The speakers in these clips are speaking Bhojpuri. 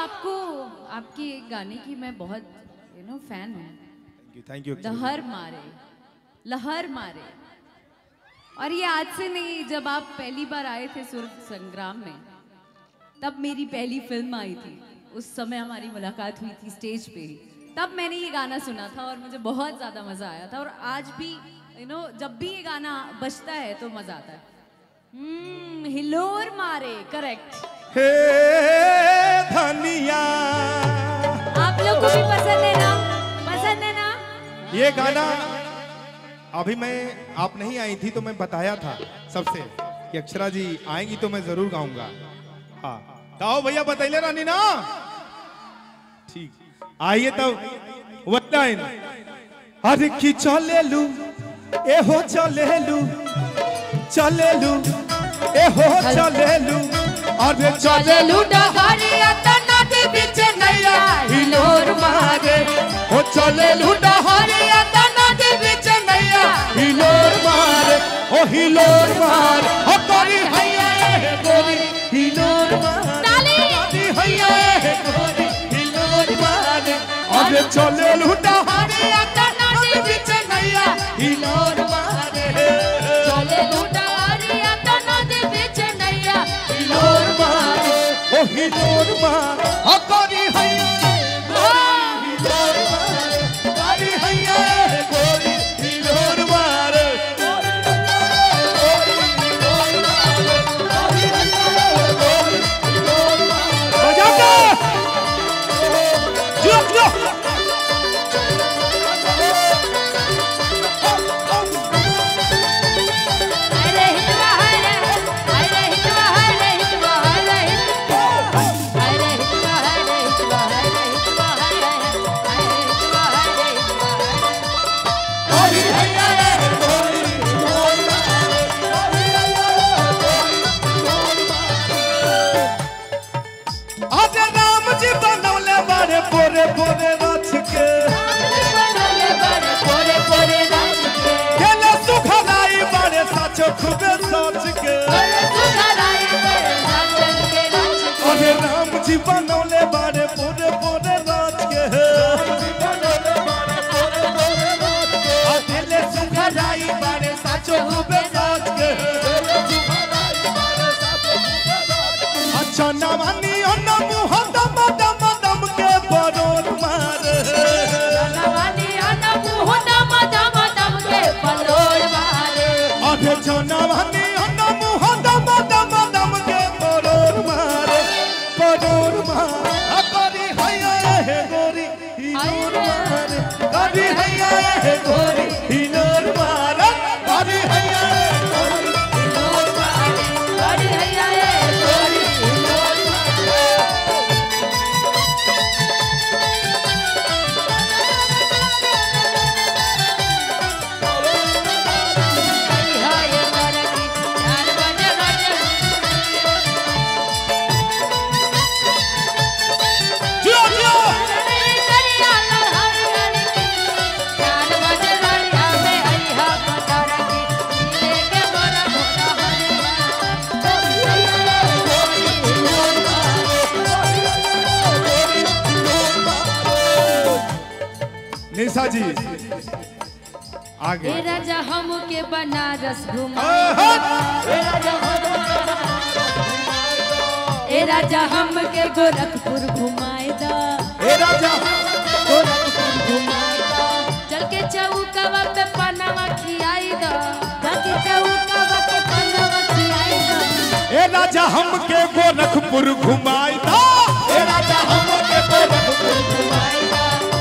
आपको आपकी एक गाने की मैं बहुत फैन हूँ। Thank you. लहर मारे, लहर मारे। और ये आज से नहीं, जब आप पहली बार आए थे सुर संग्राम में, तब मेरी पहली फिल्म आई थी, उस समय हमारी मुलाकात हुई थी स्टेज पे ही, तब मैंने ये गाना सुना था और मुझे बहुत ज़्यादा मज़ा आया था। और आज भी जब भी ये गाना बजता है तो मज़ा आता है। हिलोर मारे, करेक्ट। हे धनिया, आप लोग को भी पसंद है ना? पसंद है ना ये गाना? अभी आप नहीं आई थी तो मैं बताया था सबसे कि अक्षरा जी आएंगी तो मैं जरूर गाऊंगा। हाँ गाओ भैया, बताइए रानी ना। ठीक, आइए तब वन लाइन। अरे की चले लू ए हो, चले लू चले लू ए हो, चले लू। अरे चले लू डहरिया नदी बीच नैया हिलोर मारे। ओ चले लू डहरिया नदी बीच नैया हिलोर मारे। ओ हिलोर मार ओ करी हैया गोरी हिलोर मार। ताली हैया गोरी हिलोर मारे। अरे चले लू डहरिया नदी बीच नैया हिलोर मारे। चले लू डहरिया नदी बीच नैया हिलोर मारे। ओ हिलोर मार ओ करी हैया हिलोर मारे। करी हैया गोरी हिलोर मारे। खूबे सोच के अरे राम जी बनौले बारे पोरे पोरे राज के। अकेले सुखराई बारे साचो खूबे सोच के। अच्छा नवानी अन्ना मुँह दम दम दम के बरोड मारे। नवानी अन्ना मुँह दम दम दम के बरोड मारे। अरे नवानी अन्ना मुँह दम दम दम के बरोड मारे। बरोड मारे करी हैया हे गोरी हिलोर मारे। करी हैया हे गोरी हिलोर मारे। करी हैया गोरी हिलोर मारे। करी हैया गोरी हिलोर मारे। निशा जी आगे। राजा हम के बनारस घुमा, ए राजा हम के गोरखपुर घुमाएदा। ए राजा गोरखपुर घुमाएदा। चल के चौकावा पे पनावा खियाएदा। चल के चौकावा पे पनावा खियाएदा। ए राजा हम के गोरखपुर घुमाएदा। ए राजा हम के गोरखपुर घुमाएदा।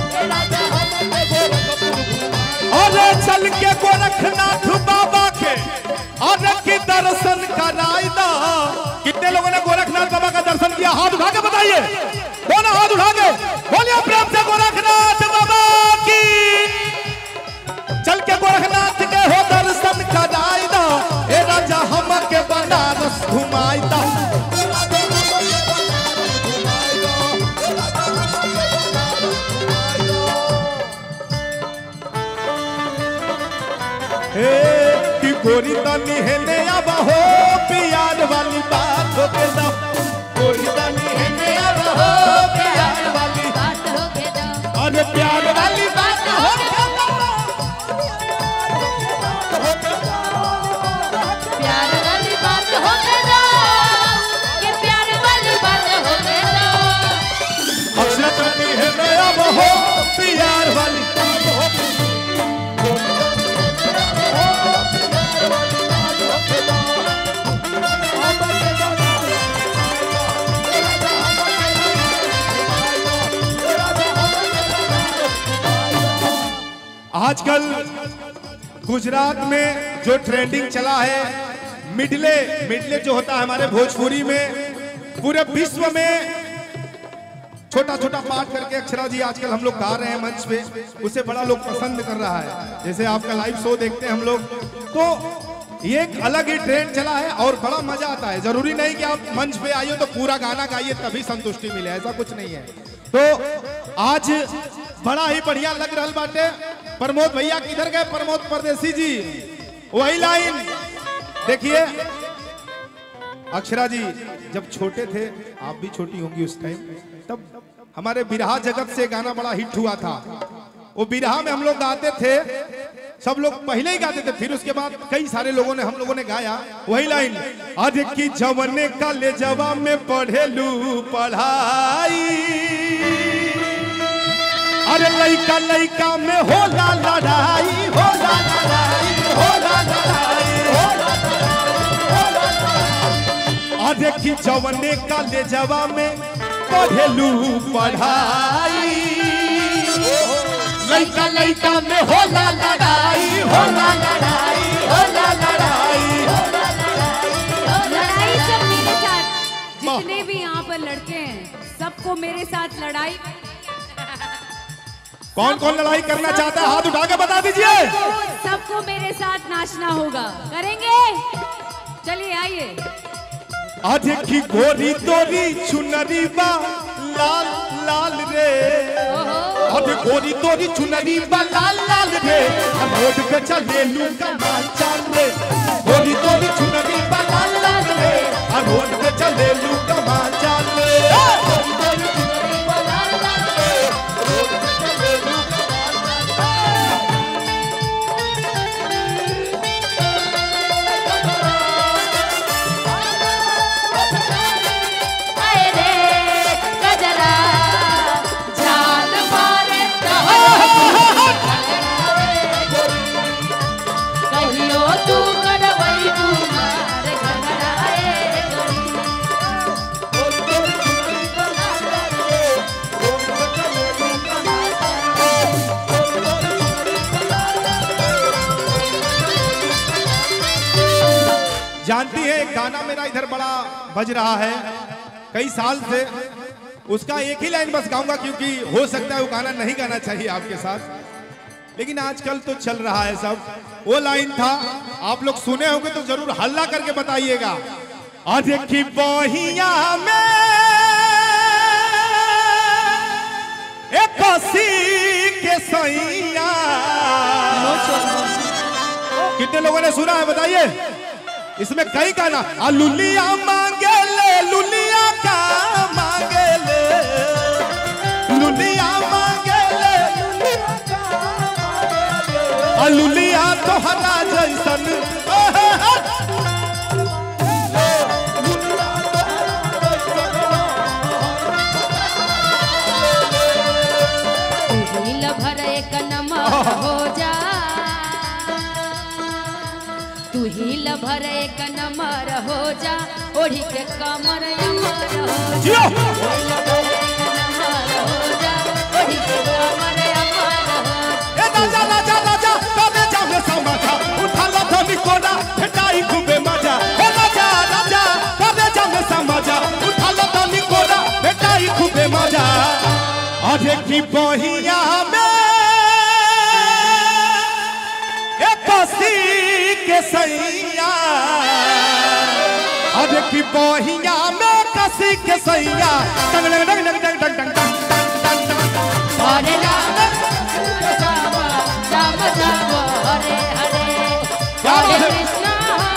अरे चल के गोरखनाथ बाबा के और की दर्शन कराइदा। कितने लोगों ने गोरखनाथ बाबा का दर्शन किया? हाथ उठा के बताइए। दोनों हाथ उठा के बोलिए प्रेम से गोरखनाथ बाबा की। चल के गोरखनाथ के हो दर्शन कराइदा। ए राजा हम के बनारस घुमाइदा। कि गोरी तनी हेने आवा हो, प्यार वाली बात हो के ना। गोरी तनी हेने आवा हो। आजकल गुजरात में जो ट्रेंडिंग चला है मिडले जो होता है हमारे भोजपुरी में, पूरे विश्व में छोटा छोटा पाठ करके अक्षरा जी आजकल हम लोग गा रहे हैं मंच पे, उसे बड़ा लोग पसंद कर रहा है। जैसे आपका लाइव शो देखते हैं हम लोग, तो ये एक अलग ही ट्रेंड चला है और बड़ा मजा आता है। जरूरी नहीं कि आप मंच पे आइए तो पूरा गाना गाइए तभी संतुष्टि मिले, ऐसा कुछ नहीं है। तो आज बड़ा ही बढ़िया लग रहा बाटे। प्रमोद भैया किधर गए? प्रमोद परदेसी जी, वही लाइन देखिए। अक्षरा जी जब छोटे थे, आप भी छोटी होंगी उस टाइम, तब हमारे बिरहा जगत से गाना बड़ा हिट हुआ था। वो बिरहा में हम लोग गाते थे, सब लोग पहले ही गाते थे, फिर उसके बाद कई सारे लोगों ने हम लोगों ने गाया वही लाइन। आज की जवने का ले जवा में पढ़ेलू पढ़ाई, अरे लइका लइका में होला लड़ाई, होला लड़ाई, होला लड़ाई, होला लड़ाई। आज की जवने का ले जवा में पढ़ेलू पढ़ाई, लइका लइका में होला लड़ाई, होला लड़ाई, होला लड़ाई, होला लड़ाई। लड़ाई सब मेरे साथ, जितने भी यहाँ पर लड़के हैं सबको मेरे साथ लड़ाई। कौन कौन लड़ाई करना चाहता है हाथ उठा के बता दीजिए। सबको मेरे साथ नाचना होगा, करेंगे? चलिए आइए। आज की गोरी तोरी चुनरी बा लाल लाल रे, आज गोरी तोरी चुनरी बा लाल लाल रे, रोड पे चले लू कमाल चाल रे, गोरी तोरी चुनरी बा लाल लाल रे, रोड पे चले लू कमाल चाल रे, गोरी तोरी चुनरी बा लाल लाल रे, रोड पे चले लू कमाल चाल जानती है गाना मेरा इधर बड़ा बज रहा है कई साल से, उसका एक ही लाइन बस गाऊंगा क्योंकि हो सकता है वो गाना नहीं गाना चाहिए आपके साथ, लेकिन आजकल तो चल रहा है सब। वो लाइन था, आप लोग सुने होंगे तो जरूर हल्ला करके बताइएगा। आज की बहिया में एक के सैया, कितने लोगों ने सुना है बताइए? इसमें कई गाना, लुलिया मांगे ले, लुलिया का मांगे ले, लुलिया मांगे ले, लुलिया का मांगे ले, लुलिया तोहरा जैसन भर एक नमर हो जा, तू ही लभर एक नमर हो जा, ओढ़ी के कमर अमर हो जा, ओढ़ी के कमर अमर हो जा। राजा राजा राजा तबे जाने समाजा, उठा ला धनी कोना फेटाई खूबे मजा, राजा राजा तबे जाने समाजा, उठा ला धनी कोना फेटाई खूबे मजा। आज की बहिया में एक के सैया, आज की बहिया में कसी के सैया, टंग टंग टंग टंग टंग टंग टंग टंग टंग। हरे राम राम राम हरे हरे, हरे कृष्ण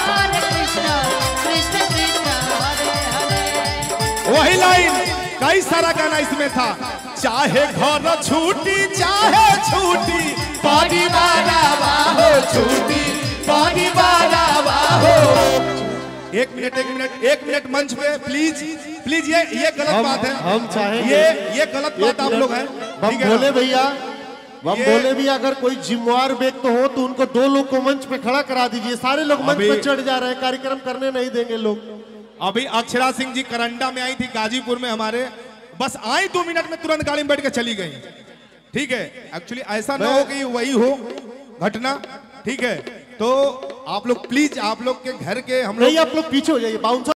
कृष्ण कृष्ण हरे हरे। वही लाइन, कई सारा गाना इसमें था। चाहे घर छूटी चाहे छूटी परिवार हो, छूटी परिवार हो। एक मिनट मंच पे प्लीज प्लीज, ये गलत बात है। हम चाहेंगे ये गलत बात आप लोग हैं। हम बोले भैया, हम बोले भी अगर कोई जिम्मेवार व्यक्ति हो तो उनको 2 लोग को मंच पे खड़ा करा दीजिए। सारे लोग मंच पे चढ़ जा रहे हैं, कार्यक्रम करने नहीं देंगे लोग। अभी अक्षरा सिंह जी करंडा में आई थी, गाजीपुर में हमारे, बस आई 2 मिनट में तुरंत गाड़ी में बैठ के चली गई। ठीक है, एक्चुअली ऐसा ना हो कि वही हो घटना, ठीक है। तो आप लोग प्लीज, आप लोग के घर के हम लोग नहीं, आप लोग पीछे हो जाइए, बाउंसर